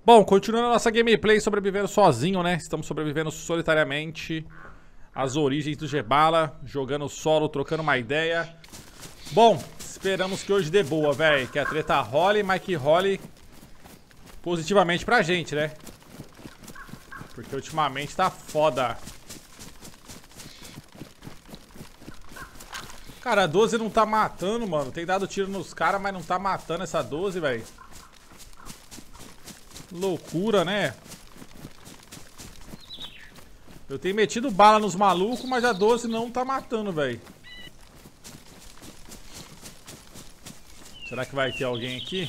Bom, continuando a nossa gameplay sobrevivendo sozinho, né? Estamos sobrevivendo solitariamente às origens do Gebala, jogando solo, trocando uma ideia. Bom, esperamos que hoje dê boa, velho. Que a treta role, mas que role positivamente pra gente, né? Porque ultimamente tá foda. Cara, a 12 não tá matando, mano. Tem dado tiro nos caras, mas não tá matando essa 12, velho. Loucura, né? Eu tenho metido bala nos malucos, mas a 12 não tá matando, velho. Será que vai ter alguém aqui?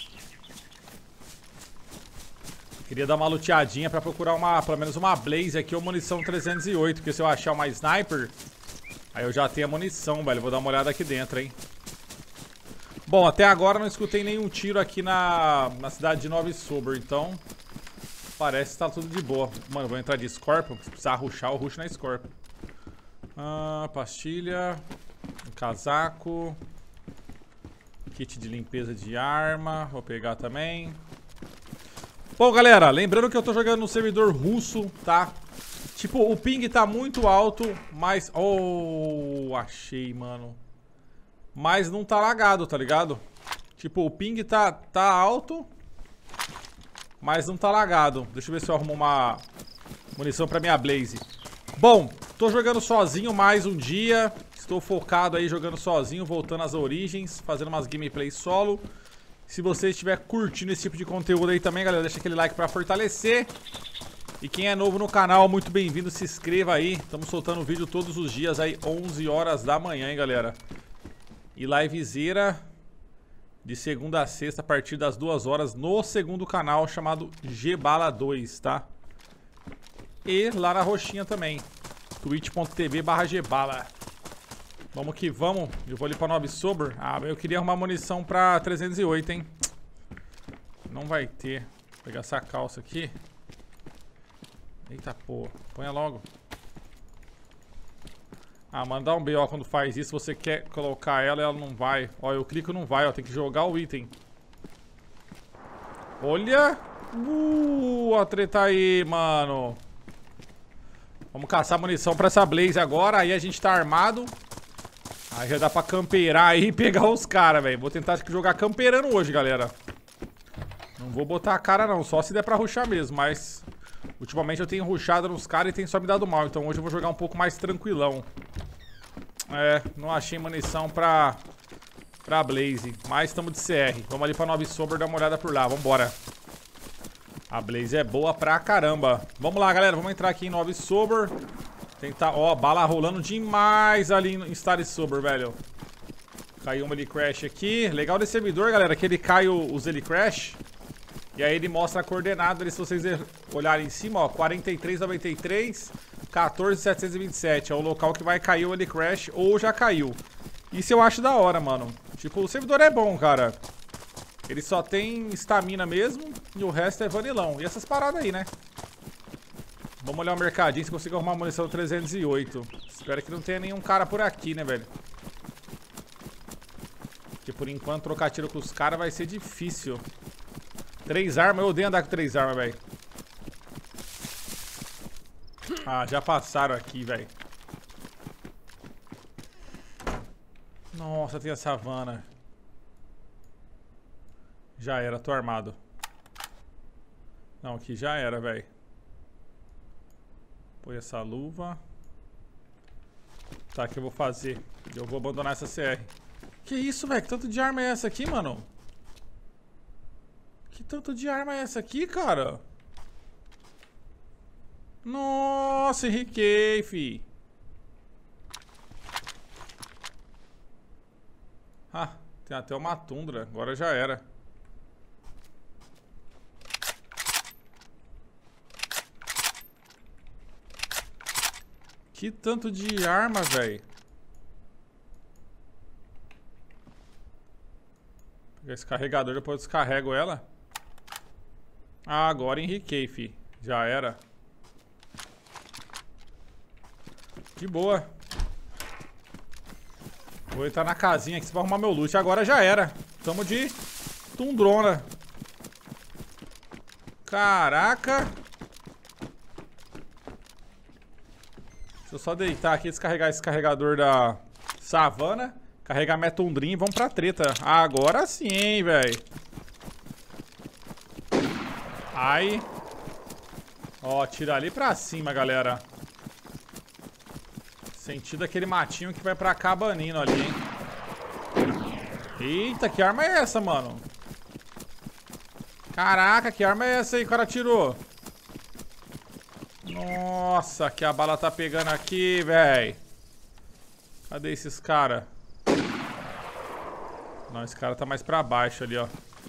Eu queria dar uma luteadinha pra procurar pelo menos uma Blaze aqui ou munição 308. Porque se eu achar uma Sniper, aí eu já tenho a munição, velho. Vou dar uma olhada aqui dentro, hein. Bom, até agora não escutei nenhum tiro aqui na cidade de Nova Sober, então parece que tá tudo de boa. Mano, vou entrar de Scorpion, se precisar rushar, eu rusho na Scorpion. Pastilha, um casaco, kit de limpeza de arma, vou pegar também. Bom, galera, lembrando que eu tô jogando no servidor russo, tá? Tipo, o ping tá muito alto, mas... Oh, achei, mano. Mas não tá lagado, tá ligado? Tipo, o ping tá alto, mas não tá lagado. Deixa eu ver se eu arrumo uma munição pra minha Blaze. Bom, tô jogando sozinho mais um dia. Estou focado aí jogando sozinho, voltando às origens, fazendo umas gameplays solo. Se você estiver curtindo esse tipo de conteúdo aí também, galera, deixa aquele like pra fortalecer. E quem é novo no canal, muito bem-vindo, se inscreva aí. Estamos soltando vídeo todos os dias aí, 11 horas da manhã, hein, galera. E livezeira de segunda a sexta a partir das 2 horas no segundo canal chamado Gebala 2, tá? E lá na roxinha também, twitch.tv/Gebala. Vamos que vamos. Eu vou ali pra Nova Sober. Ah, eu queria arrumar munição pra 308, hein? Não vai ter. Vou pegar essa calça aqui. Eita porra, ponha logo. Ah, mandar um BO quando faz isso, você quer colocar ela e ela não vai. Ó, eu clico e não vai, ó, tem que jogar o item. Olha! A treta aí, mano. Vamos caçar munição pra essa Blaze agora, aí a gente tá armado. Aí já dá pra campeirar aí e pegar os caras, velho. Vou tentar jogar camperando hoje, galera. Não vou botar a cara não, só se der pra rushar mesmo, mas... Ultimamente eu tenho rushado nos caras e tem só me dado mal, então hoje eu vou jogar um pouco mais tranquilão. É, não achei munição pra Blaze, mas estamos de CR. Vamos ali pra Nova Sober dar uma olhada por lá, vambora. A Blaze é boa pra caramba. Vamos lá, galera, vamos entrar aqui em Nova Sober. Tentar, ó, bala rolando demais ali em Star Sober, velho. Caiu uma Helicrash aqui. Legal desse servidor, galera, que ele cai os Helicrash. E aí ele mostra a coordenada, se vocês olharem em cima, ó, 4393, 14727. É o local que vai cair o Helicrash ou já caiu. Isso eu acho da hora, mano. Tipo, o servidor é bom, cara. Ele só tem estamina mesmo e o resto é vanilão. E essas paradas aí, né? Vamos olhar o mercadinho se consigo arrumar munição 308. Espero que não tenha nenhum cara por aqui, né, velho? Porque por enquanto trocar tiro com os caras vai ser difícil. 3 armas, eu odeio andar com 3 armas, velho. Ah, já passaram aqui, velho. Nossa, tem a savana. Já era, tô armado. Não, aqui já era, velho. Põe essa luva. Tá, o que eu vou fazer? Eu vou abandonar essa CR. Que isso, velho? Que tanto de arma é essa aqui, mano? Que tanto de arma é essa aqui, cara? Nossa, enriquei, fi. Ah, tem até uma tundra. Agora já era. Que tanto de arma, velho. Pegar esse carregador, depois eu descarrego ela. Ah, agora enriquei, fi. Já era. De boa. Vou entrar na casinha aqui pra arrumar meu loot. Agora já era. Tamo de tundrona. Caraca. Deixa eu só deitar aqui e descarregar esse carregador da savana. Carregar Metundrim e vamos pra treta. Agora sim, hein, velho. Ai. Ó, tira ali pra cima, galera. Sentido aquele matinho que vai pra cabanino ali, hein. Eita, que arma é essa, mano? Caraca, que arma é essa aí que o cara tirou? Nossa, que a bala tá pegando aqui, velho. Cadê esses caras? Não, esse cara tá mais pra baixo ali, ó.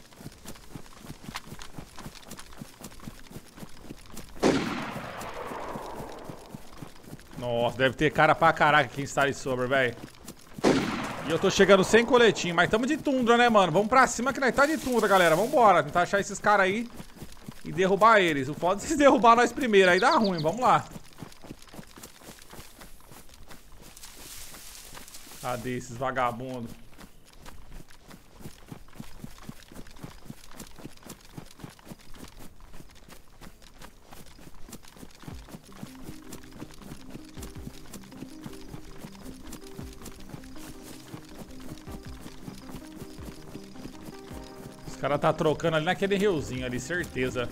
Nossa, deve ter cara pra caraca aqui em Star Sober, velho. E eu tô chegando sem coletinho, mas tamo de tundra, né, mano? Vamos pra cima que nós tá de tundra, galera. Vambora, tentar achar esses caras aí e derrubar eles. O foda é se derrubar nós primeiro, aí dá ruim, vamos lá. Cadê esses vagabundos? Os caras tá trocando ali naquele riozinho ali, certeza.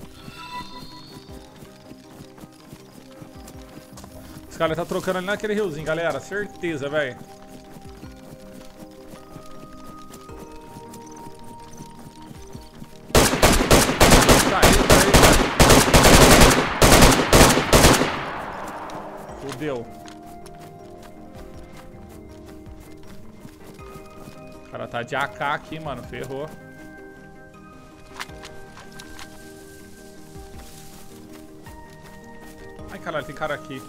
Os caras tá trocando ali naquele riozinho, galera. Certeza, velho. Fudeu. O cara tá de AK aqui, mano. Ferrou. Ai, caralho, tem cara aqui.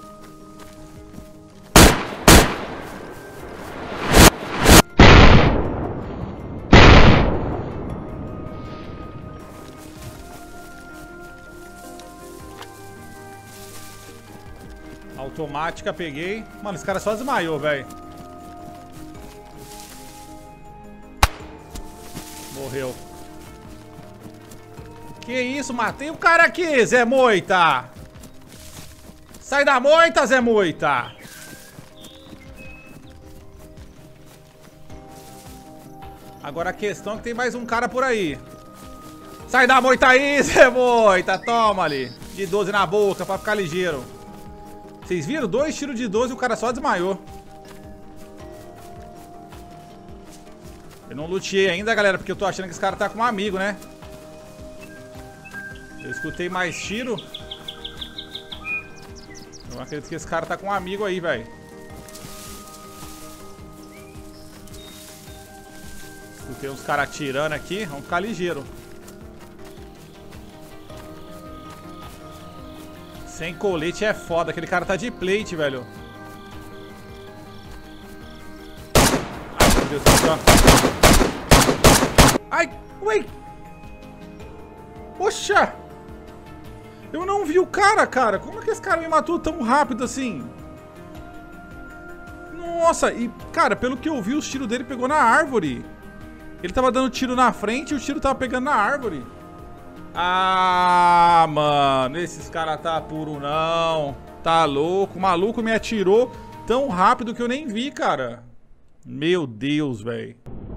Automática, peguei. Mano, esse cara só desmaiou, velho. Morreu. Que isso, matei o cara aqui, Zé Moita. Sai da moita, Zé Moita. Agora a questão é que tem mais um cara por aí. Sai da moita aí, Zé Moita. Toma ali. De 12 na boca pra ficar ligeiro. Vocês viram? 2 tiros de 12 e o cara só desmaiou. Eu não luteei ainda, galera, porque eu tô achando que esse cara tá com um amigo, né? Eu escutei mais tiro. Eu acredito que esse cara tá com um amigo aí, velho. Escutei uns caras atirando aqui. Vamos ficar ligeiro. Sem colete é foda. Aquele cara tá de plate, velho. Ai, meu Deus do céu. Ai, ué. Poxa. Eu não vi o cara. Como é que esse cara me matou tão rápido assim? Nossa, e, cara, pelo que eu vi, os tiros dele pegou na árvore. Ele tava dando tiro na frente e o tiro tava pegando na árvore. Ah, mano, esses caras tá puro não. Tá louco. O maluco me atirou tão rápido que eu nem vi, cara. Meu Deus, velho.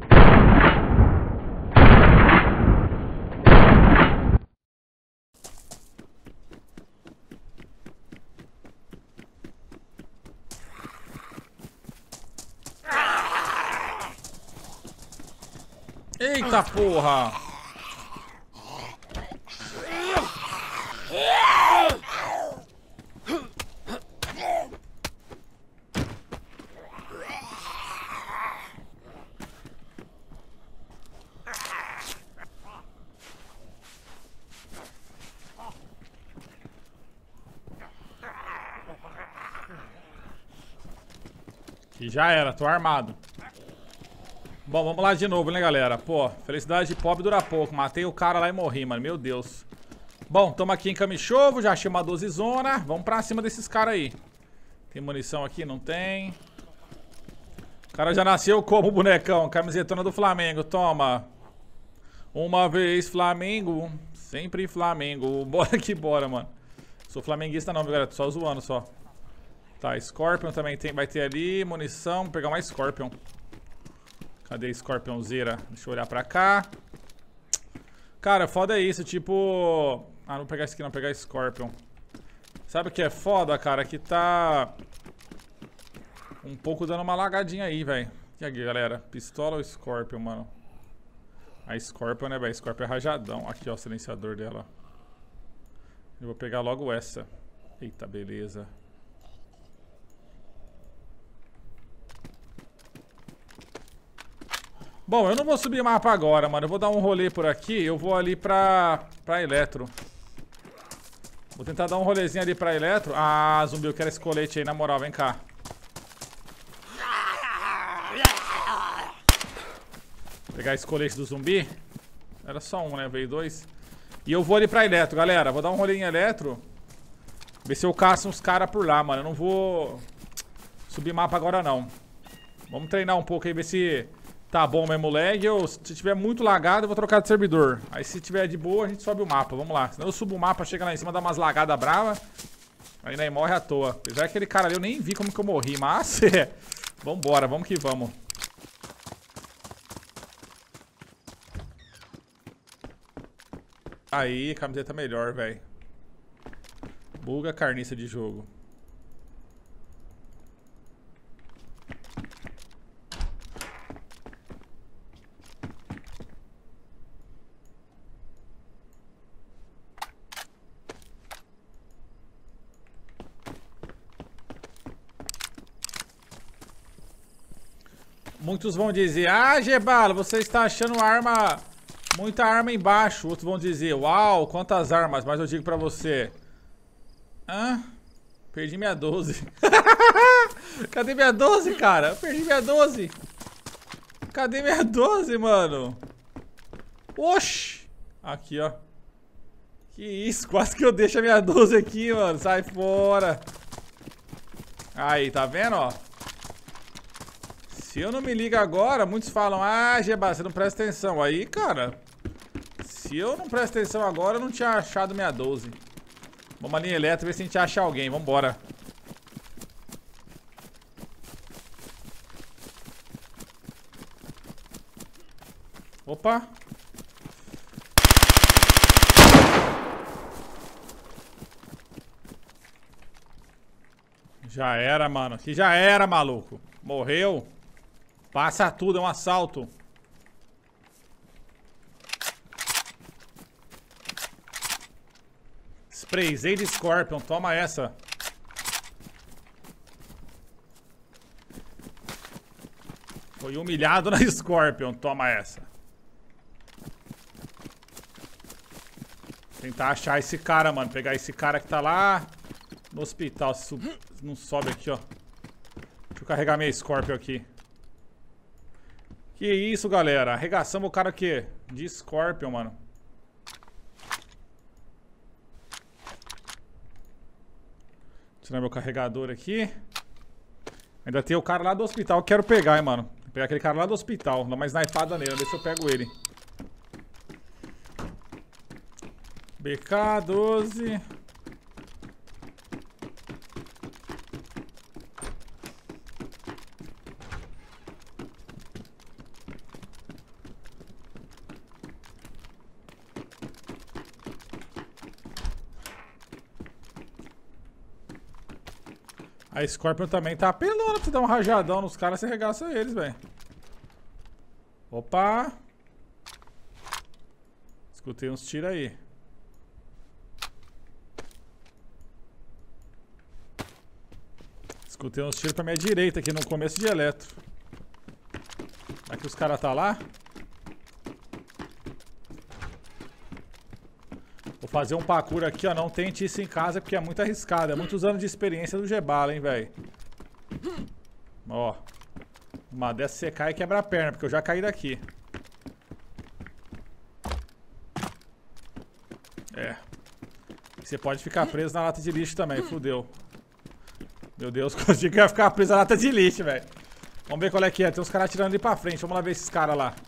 Eita porra! E já era, tô armado. Bom, vamos lá de novo, né, galera? Pô, felicidade de pobre dura pouco. Matei o cara lá e morri, mano. Meu Deus. Bom, tamo aqui em Camichovo. Já achei uma 12 zona. Vamos pra cima desses caras aí. Tem munição aqui? Não tem. O cara já nasceu como bonecão. Camisetona do Flamengo. Toma. Uma vez Flamengo, Sempre Flamengo. Bora que bora, mano. Sou flamenguista não, viu, galera? Tô só zoando, só. Tá, Scorpion também vai ter ali. Munição. Vou pegar uma Scorpion. Cadê a Scorpionzeira? Deixa eu olhar pra cá. Cara, foda é isso, tipo... Ah, não vou pegar esse aqui não, vou pegar Scorpion. Sabe o que é foda, cara? Que tá... um pouco dando uma lagadinha aí, velho. E aqui, galera? Pistola ou Scorpion, mano? A Scorpion, né, velho? Scorpion é rajadão. Aqui, ó, o silenciador dela. Eu vou pegar logo essa. Eita, beleza. Bom, eu não vou subir mapa agora, mano. Eu vou dar um rolê por aqui. Eu vou ali pra Eletro. Vou tentar dar um rolezinho ali pra Eletro. Ah, zumbi, eu quero esse colete aí, na moral. Vem cá. Vou pegar esse colete do zumbi. Era só um, né? Veio dois. E eu vou ali pra Eletro, galera. Vou dar um rolê em Eletro. Ver se eu caço uns caras por lá, mano. Eu não vou subir mapa agora, não. Vamos treinar um pouco aí, ver se tá bom mesmo o lag. Ou se tiver muito lagado, eu vou trocar de servidor. Aí se tiver de boa, a gente sobe o mapa. Vamos lá. Senão eu subo o mapa, chega lá em cima, dá umas lagadas bravas. Aí nem morre à toa. Apesar que aquele cara ali eu nem vi como que eu morri. Mas vambora, vamos que vamos. Aí, camiseta melhor, velho. Buga carniça de jogo. Muitos vão dizer: ah, Gebalo, você está achando arma... muita arma embaixo. Outros vão dizer: uau, quantas armas. Mas eu digo pra você: hã? Perdi minha 12. Cadê minha 12, cara? Eu perdi minha 12. Cadê minha 12, mano? Oxi. Aqui, ó. Que isso, quase que eu deixo a minha 12 aqui, mano. Sai fora. Aí, tá vendo, ó? Se eu não me ligo agora, muitos falam: ah, Geba, você não presta atenção. Aí, cara, se eu não presto atenção agora, eu não tinha achado minha 12. Vamos ali em Eletro, ver se a gente acha alguém. Vambora. Opa. Já era, mano. Que já era, maluco. Morreu. Passa tudo, é um assalto. Sprayzei de Scorpion, toma essa. Foi humilhado na Scorpion, toma essa. Tentar achar esse cara, mano. Pegar esse cara que tá lá no hospital. Não sobe aqui, ó. Deixa eu carregar minha Scorpion aqui. Que isso, galera. Arregaçamos o cara aqui de Scorpion, mano. Tirar meu carregador aqui. Ainda tem o cara lá do hospital que eu quero pegar, hein, mano. Vou pegar aquele cara lá do hospital. Dá uma snipada nele, ver se eu pego ele. BK-12. A Scorpion também tá apelando pra dar um rajadão nos caras, você arregaça eles, velho. Opa! Escutei uns tiros aí. Escutei uns tiros pra minha direita aqui no começo de Eletro. Será que os caras tá lá? Vou fazer um parkour aqui, ó. Não tente isso em casa porque é muito arriscado. É muitos anos de experiência do Gebala, hein, velho. Ó. Uma dessa você cai e quebra a perna, porque eu já caí daqui. É. Você pode ficar preso na lata de lixo também, fudeu. Meu Deus, consegui ficar preso na lata de lixo, velho. Vamos ver qual é que é. Tem uns caras atirando ali pra frente. Vamos lá ver esses caras lá.